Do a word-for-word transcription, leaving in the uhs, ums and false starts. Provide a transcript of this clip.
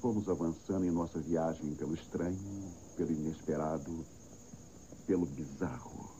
fomos avançando em nossa viagem pelo estranho, pelo inesperado, pelo bizarro.